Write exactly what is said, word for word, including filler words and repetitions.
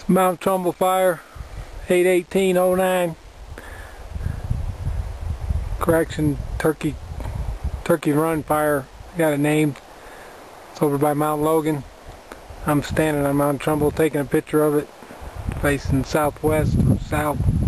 Mount Trumbull fire, eight eighteen oh nine. Correction, Turkey Turkey Run fire, got it named. It's over by Mount Logan. I'm standing on Mount Trumbull taking a picture of it, facing southwest or south.